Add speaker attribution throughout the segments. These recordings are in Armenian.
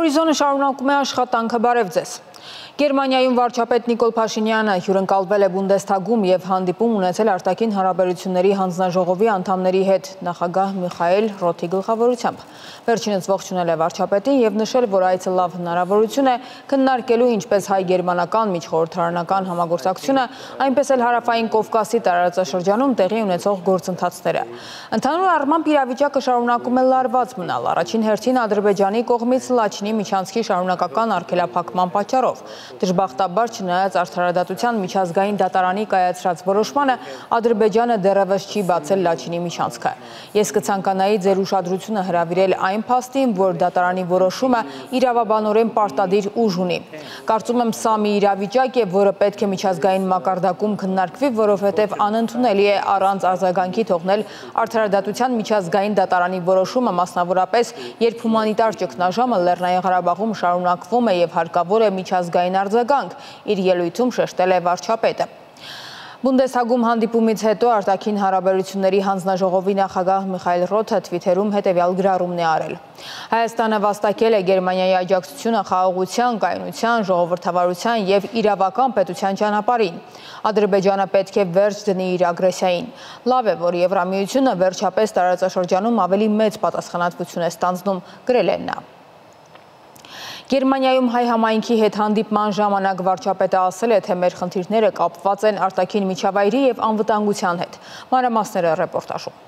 Speaker 1: Հորիզոնը շարունակում է աշխատանքը, բարև ձեզ։ Գերմանիայում վարչապետ Նիկոլ Փաշինյանը հյուրընկալվել է Բունդեսթագում եւ հանդիպում ունեցել արտաքին հարաբերությունների հանձնաժողովի անդամների հետ նախագահ Միխայել Ռոթի գլխավորությամբ։ Վերջինս ողջունել է վարչապետին եւ նշել, որ այցը լավ հնարավորություն է քննարկելու ինչպես հայ-գերմանական միջխորհրդարանական համագործակցությունը, այնպես էլ հարավային Կովկասի տարածաշրջանում տեղի ունեցող գործընթացները։ Ընդհանուր առմամբ իրավիճակը շարունակում է լարված մնալ, առաջին հերթին Ադրբեջանի կողմից Լաչինի միջանցքի շարունակական արգելափակման պատճառով։ Դժբախտաբար, չնայած արդարադատության միջազգային դատարանի կայացրած որոշմանը, Ադրբեջանը դեռևս չի բացել Լաչինի միջանցքը։ Ես կցանկանայի ձեր ուշադրությունը հրավիրել այն փաստին, որ դատարանի որոշումը իրավաբանորեն պարտադիր ուժ ունի։ Կարծում եմ, սա մի իրավիճակ է, որը պետք է միջազգային մակարդակում քննարկվի, որովհետև անընդունելի է առանց արձագանքի թողնել արդարադատության միջազգային դատարանի որոշումը, մասնավորապես, երբ հումանիտար ճգնաժամը Լեռնային Ղարաբաղում շարունակվում է եւ հարկավոր է միջազգային արձագանք, իր ելույթում շեշտել է վարչապետը։ Բունդեսթագում հանդիպումից հետո արտաքին հարաբերությունների հանձնաժողովի նախագահ Միխայել Ռոթը թվիթերում հետևյալ գրառումն է արել։ Հայաստանը վաստակել է Գերմանիայի աջակցությունը խաղաղության, կայունության, ժողովրդավարության եւ իրավական պետության ճանապարհին։ Ադրբեջանը պետք է վերջ դնի իր ագրեսիային։ Լավ է, որ Եվրամիությունը վերջապես տարածաշրջանում ավելի մեծ պատասխանատվություն է ստանձնում, գրել է նա։ Գերմանիայում հայ համայնքի հետ հանդիպման ժամանակ վարչապետը ասել է, թե մեր խնդիրները կապված են արտաքին միջավայրի եւ անվտանգության հետ։ Մանրամասները ռեպորտաժում։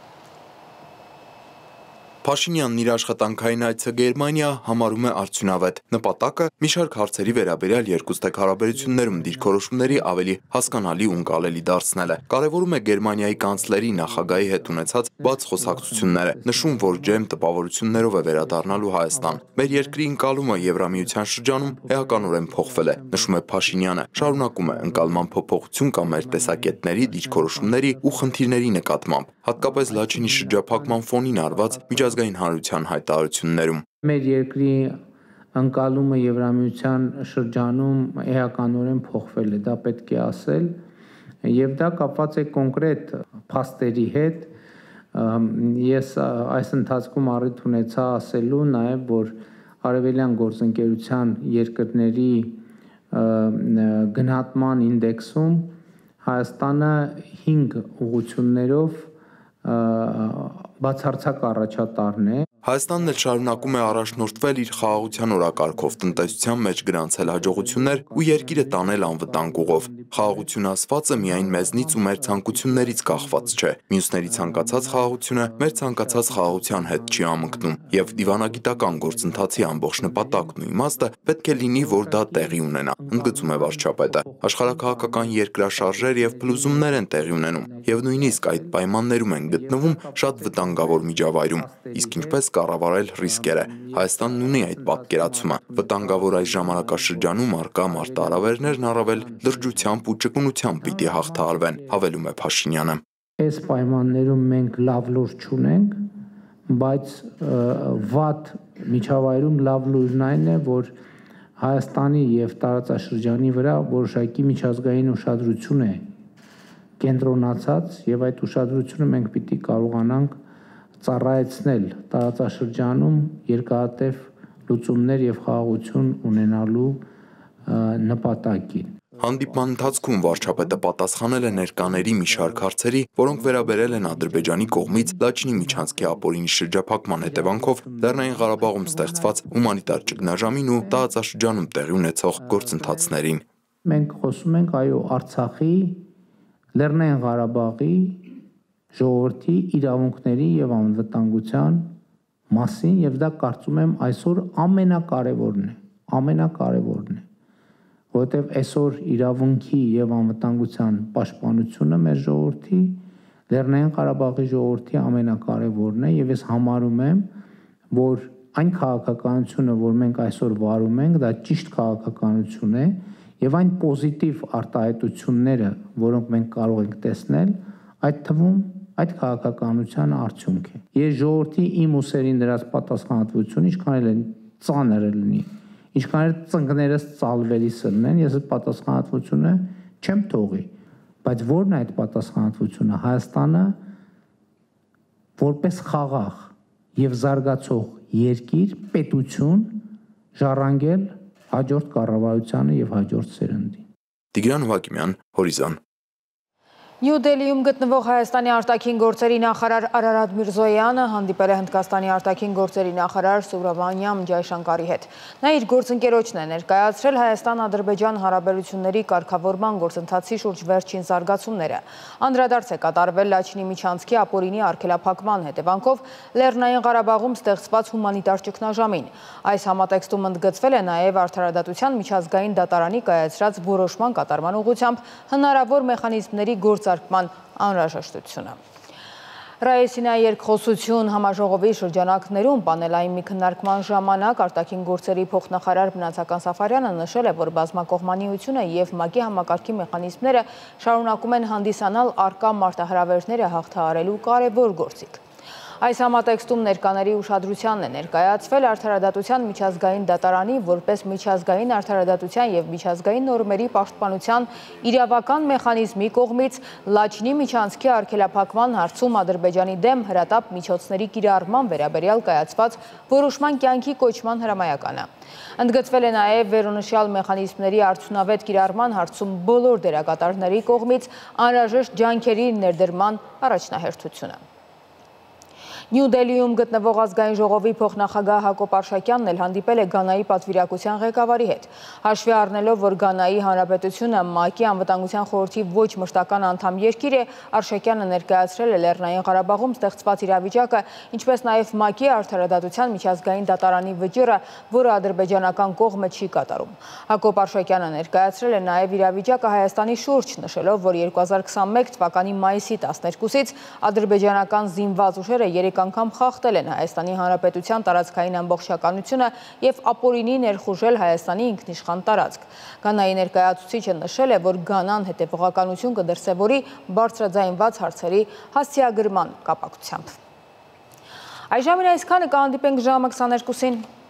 Speaker 2: Փաշինյանն իր աշխատանքային այցը Գերմանիա համարում է արդյունավետ։ Նպատակը մի շարք հարցերի վերաբերյալ երկուստեք հարաբերություններում դիրքորոշումների ավելի հասկանալի ու ընկալելի դարձնելը։ Կարևորում է Գերմանիայի կանցլերի նախագահի հետ ունեցած բաց խոսակցությունները, նշում, որ ջերմ տպավորություններով է վերադառնալու Հայաստան։ Մեր երկրի ընկալումը Եվրամիության շրջանում էականորեն փոխվել է, նշում է Փաշինյանը, շարունակում է ընկալման փոփոխություն կա մեր տեսակետների, դիրքորոշումների ու խնդիրների նկատմամբ, հատկապես Լաչինի շրջափակման ֆոնին արված միջազգային հանրության հայտարարություններում։
Speaker 3: Մեր երկրի ընկալումը Եվրամիության շրջանում էականորեն փոխվել է, դա պետք է ասել, եւ դա կապված է կոնկրետ փաստերի հետ։ Ես այս ընթացքում առիթ ունեցա ասելու նաեւ, որ արևելյան գործընկերության երկրների գնահատման ինդեքսում Հայաստանը 5 ուղղություններով բացարձակ առաջատարն է։
Speaker 2: Հայաստանն էլ շարունակում է առաջնորդվել իր խաղաղության օրակարգով, տնտեսության մեջ գրանցել հաջողություններ ու երկիրը տանել անվտանգ ուղով։ Խաղաղություն ասվածը միայն մեզնից ու մեր ցանկություններից կախված չէ։ Մյուսների ցանկացած խաղաղությունը մեր ցանկացած խաղաղության հետ չի ամընկնում, եւ դիվանագիտական գործընթացի ամբողջ նպատակն ու իմաստը պետք է լինի, որ դա տեղի ունենա, ընդգծում է վարչապետը։ Աշխարհաքաղաքական երկրաշարժեր եւ փլուզումներ են տեղի ունենում, եւ նույնիսկ այդ պայմաններում են գտնվում շատ վտանգավոր միջավայրում, իսկ ինչպես կառավարել ռիսկերը։ Հայաստանն ունի այդ պատկերացումը։ Վտանգավոր այս ժամանակաշրջանում արկա մարտահրավերներն առավել լրջությամբ ու ճկունությամբ պիտի հաղթահարվեն, հավելում է Փաշինյանը։
Speaker 3: Այս պայմաններում մենք լավ լուր չունենք, բայց վատ միջավայրում լավ լուրն այն է, որ Հայաստանի եւ տարածաշրջանի վրա որոշակի միջազգային ուշադրություն է կենտրոնացած եւ այդ ուշադրությունը մենք պիտի կարողանանք ծառայեցնել տարածաշրջանում երկարատև լուծումներ եւ խաղաղություն ունենալու նպատակին։
Speaker 2: Հանդիպման ընթացքում վարչապետը պատասխանել է ներկաների մի շարք հարցերի, որոնք վերաբերել են Ադրբեջանի կողմից Լաչինի միջանցքի ապօրինի շրջափակման հետևանքով Լեռնային Ղարաբաղում ստեղծված հումանիտար ճգնաժամին ու տարածաշրջանում տեղի ունեցող գործընթացներին։
Speaker 3: Մենք խոսում ենք Արցախի, Լեռնային Ղարաբաղի ժողովրդի իրավունքների եւ անվտանգության մասին եւ դա կարծում եմ այսօր ամենակարևորն է, որովհետեւ այսօր իրավունքի եւ անվտանգության պաշտպանությունը մեր ժողովրդի, Լեռնային Ղարաբաղի ժողովրդի ամենակարևորն է եւ ես համարում եմ, որ այն քաղաքականությունը, որ մենք այսօր վարում ենք, դա ճիշտ քաղաքականություն է եւ այն պոզիտիվ արտահայտությունները, որոնք մենք կարող ենք տեսնել, այդ թվում այդ քաղաքականության արդյունք է։ Ես ժողովրդի իմ ուսերին դրած պատասխանատվությունը ինչքան էլ ծանր լինի, ինչքան էլ ծնկներս ծալվելիս լինեն, ես այդ պատասխանատվությունը չեմ թողի, բայց ո՞րն է այդ պատասխանատվությունը։ Հայաստանը որպես խաղաղ եւ զարգացող երկիր, պետություն ժառանգել հաջորդ կառավարությանը եւ հաջորդ սերնդին։
Speaker 2: Տիգրան Հակիմյան, Հորիզոն։
Speaker 1: Նյու Դելիում գտնվող Հայաստանի արտաքին գործերի նախարար Արարատ Միրզոյանը հանդիպել է Հնդկաստանի արտաքին գործերի նախարար Սուբրամանիամ Ջայշանկարի հետ։ Նա իր գործընկերոջն է ներկայացրել Հայաստան-Ադրբեջան հարաբերությունների կարգավորման գործընթացի շուրջ վերջին զարգացումները։ Անդրադարձ է կատարվել Լաչինի միջանցքի ապօրինի արգելափակման հետևանքով Լեռնային Ղարաբաղում ստեղծված հումանիտար ճգնաժամին։ Այս համատեքստում ընդգծվել է նաև արդարադատության միջազգային դատարանի կայացրած որոշման կատարման ուղղությամբ հնարավոր մեխանիզմների գործարկման անհրաժեշտությունը։ Ռայեսինայի երկխոսություն համաժողովի շրջանակներում պանելային մի քննարկման ժամանակ արտաքին գործերի փոխնախարար Մնացական Սաֆարյանը նշել է, որ բազմակողմանիությունը եւ ՄԱԿ-ի համակարգի մեխանիզմները շարունակում են հանդիսանալ առկա մարտահրավերները հաղթահարելու կարևոր գործիք։ Այս համատեքստում ներկաների ուշադրությանն է ներկայացվել արդարադատության միջազգային դատարանի որպես միջազգային արդարադատության եւ միջազգային նորմերի պաշտպանության իրավական մեխանիզմի կողմից Լաչինի միջանցքի արգելափակման հարցում Ադրբեջանի դեմ հրատապ միջոցների կիրառման վերաբերյալ կայացված որոշման կյանքի կոչման հրամայականը։ Ընդգծվել է նաև վերոնշյալ մեխանիզմների արդյունավետ կիրառման հարցում բոլոր դերակատարների կողմից անհրաժեշտ ջանքերի ներդրման առաջնահերթությունը։ Նյու Դելիում գտնվող ազգային ժողովի փոխնախագահ Հակոբ Արշակյանն էլ հանդիպել է Գանայի պատվիրակության ղեկավարի հետ։ Հաշվի առնելով, որ Գանայի Հանրապետությունը ՄԱԿ-ի անվտանգության խորհրդի ոչ մշտական անդամ երկիր է, Արշակյանը ներկայացրել է Լեռնային Ղարաբաղում ստեղծված իրավիճակը, ինչպես նաև ՄԱԿ-ի արդարադատության միջազգային դատարանի վճիռը, որը ադրբեջանական կողմը չի կատարում։ Հակոբ Արշակյանը ներկայացրել է նաև իրավիճակը Հայաստանի շուրջ, նշելով, որ 2021 թվականի մայիսի 12-ից ադրբեջանական զինված ուժերը 3 անգամ խախտել են Հայաստանի Հանրապետության տարածքային ամբողջականությունը եւ ապօրինի ներխուժել Հայաստանի ինքնիշխան տարածք։ Գանայի ներկայացուցիչը նշել է, որ Գանան հետևողականություն կդրսևորի բարձրաձայնված հարցերի հասցեագրման կապակցությամբ։ Այժմ այսքանը, կհանդիպենք ժամը 22-ին։